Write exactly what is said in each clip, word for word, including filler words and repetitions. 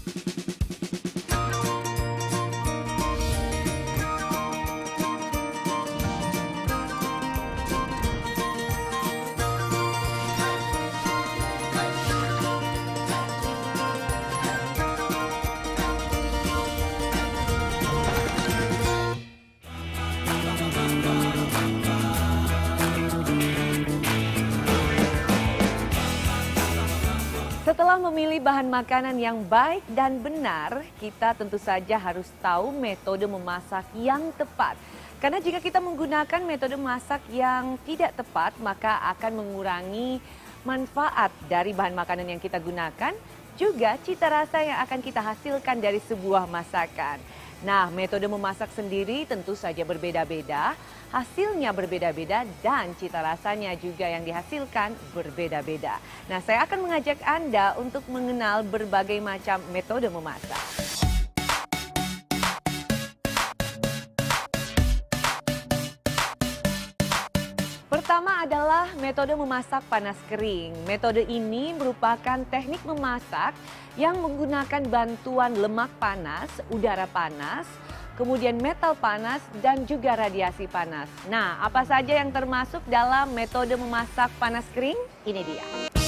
Setelah memilih bahan makanan yang baik dan benar, kita tentu saja harus tahu metode memasak yang tepat. Karena jika kita menggunakan metode masak yang tidak tepat, maka akan mengurangi manfaat dari bahan makanan yang kita gunakan, juga cita rasa yang akan kita hasilkan dari sebuah masakan. Nah, metode memasak sendiri tentu saja berbeda-beda, hasilnya berbeda-beda dan cita rasanya juga yang dihasilkan berbeda-beda. Nah, saya akan mengajak Anda untuk mengenal berbagai macam metode memasak. Pertama adalah metode memasak panas kering. Metode ini merupakan teknik memasak yang menggunakan bantuan lemak panas, udara panas, kemudian metal panas, dan juga radiasi panas. Nah, apa saja yang termasuk dalam metode memasak panas kering? Ini dia.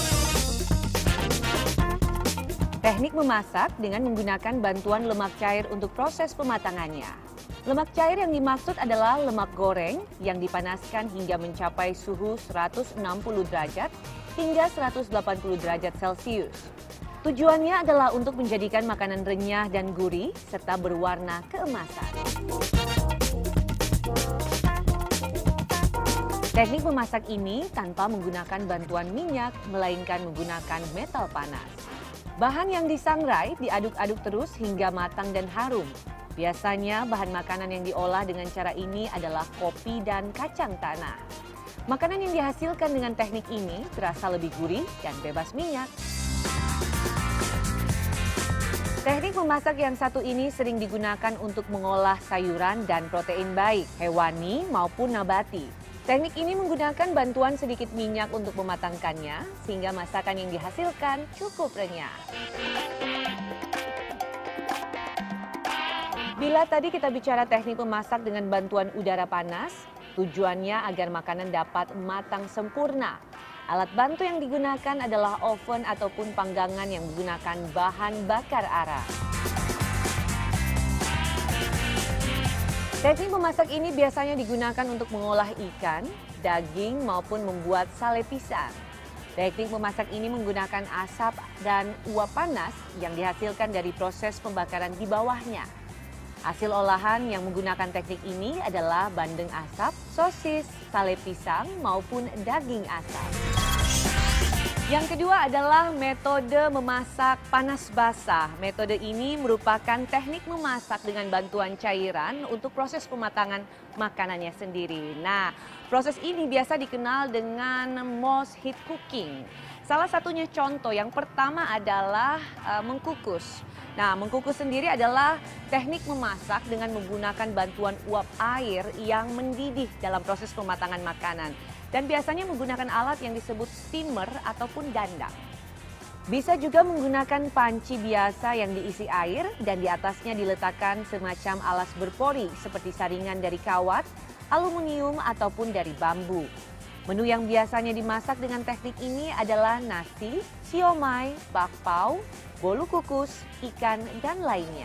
Teknik memasak dengan menggunakan bantuan lemak cair untuk proses pematangannya. Lemak cair yang dimaksud adalah lemak goreng yang dipanaskan hingga mencapai suhu seratus enam puluh derajat hingga seratus delapan puluh derajat Celcius. Tujuannya adalah untuk menjadikan makanan renyah dan gurih serta berwarna keemasan. Teknik memasak ini tanpa menggunakan bantuan minyak, melainkan menggunakan metal panas. Bahan yang disangrai diaduk-aduk terus hingga matang dan harum. Biasanya bahan makanan yang diolah dengan cara ini adalah kopi dan kacang tanah. Makanan yang dihasilkan dengan teknik ini terasa lebih gurih dan bebas minyak. Teknik memasak yang satu ini sering digunakan untuk mengolah sayuran dan protein baik, hewani maupun nabati. Teknik ini menggunakan bantuan sedikit minyak untuk mematangkannya, sehingga masakan yang dihasilkan cukup renyah. Bila tadi kita bicara teknik memasak dengan bantuan udara panas, tujuannya agar makanan dapat matang sempurna. Alat bantu yang digunakan adalah oven ataupun panggangan yang menggunakan bahan bakar arang. Teknik memasak ini biasanya digunakan untuk mengolah ikan, daging maupun membuat sale pisang. Teknik memasak ini menggunakan asap dan uap panas yang dihasilkan dari proses pembakaran di bawahnya. Hasil olahan yang menggunakan teknik ini adalah bandeng asap, sosis, sale pisang maupun daging asap. Yang kedua adalah metode memasak panas basah. Metode ini merupakan teknik memasak dengan bantuan cairan untuk proses pematangan makanannya sendiri. Nah, proses ini biasa dikenal dengan Mohs heat cooking. Salah satunya contoh yang pertama adalah uh, mengkukus. Nah, mengkukus sendiri adalah teknik memasak dengan menggunakan bantuan uap air yang mendidih dalam proses pematangan makanan. Dan biasanya menggunakan alat yang disebut steamer ataupun dandang. Bisa juga menggunakan panci biasa yang diisi air dan di atasnya diletakkan semacam alas berpori seperti saringan dari kawat, aluminium ataupun dari bambu. Menu yang biasanya dimasak dengan teknik ini adalah nasi, siomay, bakpao, bolu kukus, ikan, dan lainnya.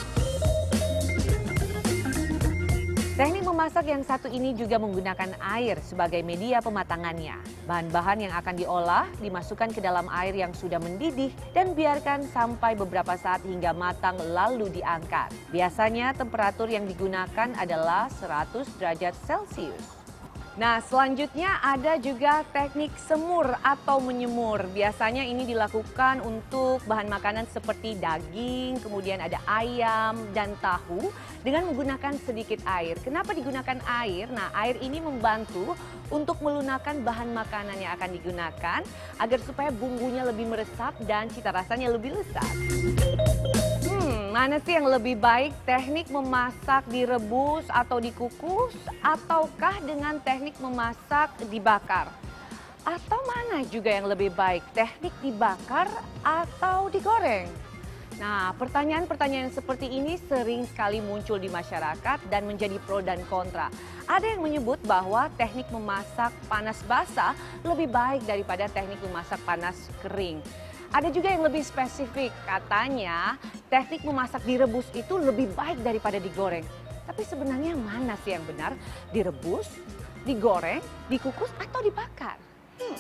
Teknik memasak yang satu ini juga menggunakan air sebagai media pematangannya. Bahan-bahan yang akan diolah dimasukkan ke dalam air yang sudah mendidih dan biarkan sampai beberapa saat hingga matang lalu diangkat. Biasanya temperatur yang digunakan adalah seratus derajat Celcius. Nah, selanjutnya ada juga teknik semur atau menyemur. Biasanya ini dilakukan untuk bahan makanan seperti daging, kemudian ada ayam dan tahu dengan menggunakan sedikit air. Kenapa digunakan air? Nah, air ini membantu untuk melunakkan bahan makanan yang akan digunakan agar supaya bumbunya lebih meresap dan cita rasanya lebih lezat. Hmm, mana sih yang lebih baik, teknik memasak direbus atau dikukus ataukah dengan teknik memasak dibakar? Atau mana juga yang lebih baik, teknik dibakar atau digoreng? Nah, pertanyaan-pertanyaan seperti ini sering sekali muncul di masyarakat dan menjadi pro dan kontra. Ada yang menyebut bahwa teknik memasak panas basah lebih baik daripada teknik memasak panas kering. Ada juga yang lebih spesifik, katanya teknik memasak direbus itu lebih baik daripada digoreng. Tapi sebenarnya mana sih yang benar? Direbus, digoreng, dikukus, atau dibakar? Hmm.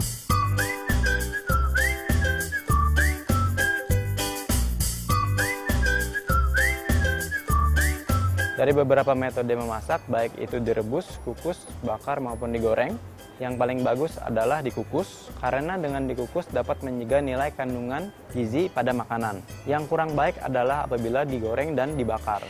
Dari beberapa metode memasak, baik itu direbus, kukus, bakar maupun digoreng, yang paling bagus adalah dikukus karena dengan dikukus dapat menjaga nilai kandungan gizi pada makanan. Yang kurang baik adalah apabila digoreng dan dibakar.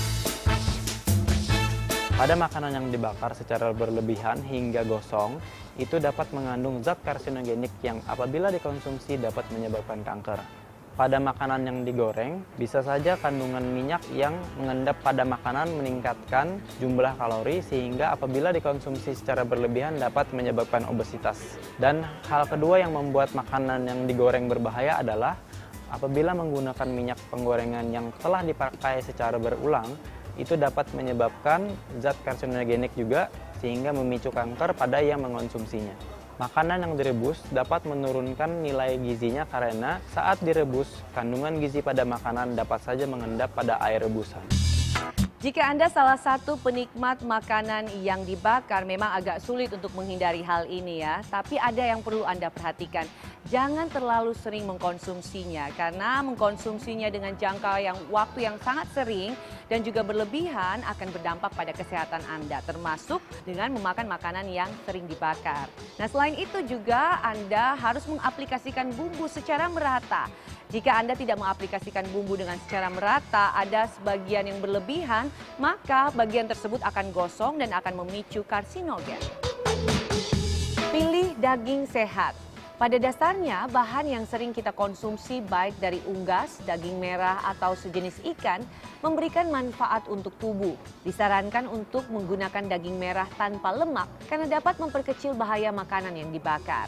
Pada makanan yang dibakar secara berlebihan hingga gosong, itu dapat mengandung zat karsinogenik yang apabila dikonsumsi dapat menyebabkan kanker. Pada makanan yang digoreng, bisa saja kandungan minyak yang mengendap pada makanan meningkatkan jumlah kalori sehingga apabila dikonsumsi secara berlebihan dapat menyebabkan obesitas. Dan hal kedua yang membuat makanan yang digoreng berbahaya adalah apabila menggunakan minyak penggorengan yang telah dipakai secara berulang, itu dapat menyebabkan zat karsinogenik juga sehingga memicu kanker pada yang mengonsumsinya. Makanan yang direbus dapat menurunkan nilai gizinya karena saat direbus, kandungan gizi pada makanan dapat saja mengendap pada air rebusan. Jika Anda salah satu penikmat makanan yang dibakar, memang agak sulit untuk menghindari hal ini ya. Tapi ada yang perlu Anda perhatikan. Jangan terlalu sering mengkonsumsinya karena mengkonsumsinya dengan jangka yang waktu yang sangat sering dan juga berlebihan akan berdampak pada kesehatan Anda, termasuk dengan memakan makanan yang sering dibakar. Nah, selain itu juga Anda harus mengaplikasikan bumbu secara merata. Jika Anda tidak mengaplikasikan bumbu dengan secara merata, ada sebagian yang berlebihan, maka bagian tersebut akan gosong dan akan memicu karsinogen. Pilih daging sehat. Pada dasarnya, bahan yang sering kita konsumsi baik dari unggas, daging merah, atau sejenis ikan memberikan manfaat untuk tubuh. Disarankan untuk menggunakan daging merah tanpa lemak karena dapat memperkecil bahaya makanan yang dibakar.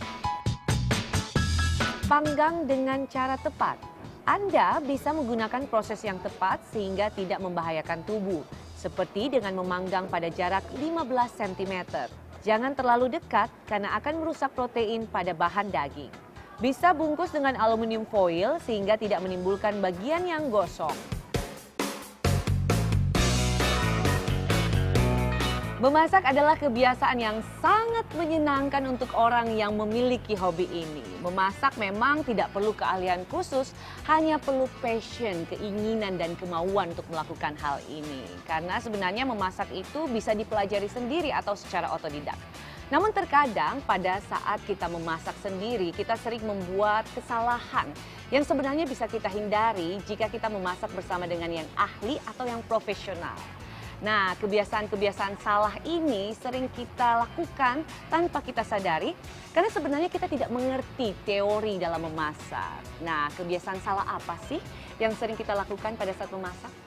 Panggang dengan cara tepat. Anda bisa menggunakan proses yang tepat sehingga tidak membahayakan tubuh, seperti dengan memanggang pada jarak lima belas sentimeter. Jangan terlalu dekat karena akan merusak protein pada bahan daging. Bisa bungkus dengan aluminium foil sehingga tidak menimbulkan bagian yang gosong. Memasak adalah kebiasaan yang sangat menyenangkan untuk orang yang memiliki hobi ini. Memasak memang tidak perlu keahlian khusus, hanya perlu passion, keinginan dan kemauan untuk melakukan hal ini. Karena sebenarnya memasak itu bisa dipelajari sendiri atau secara otodidak. Namun terkadang pada saat kita memasak sendiri, kita sering membuat kesalahan yang sebenarnya bisa kita hindari jika kita memasak bersama dengan yang ahli atau yang profesional. Nah, kebiasaan-kebiasaan salah ini sering kita lakukan tanpa kita sadari karena sebenarnya kita tidak mengerti teori dalam memasak. Nah, kebiasaan salah apa sih yang sering kita lakukan pada saat memasak?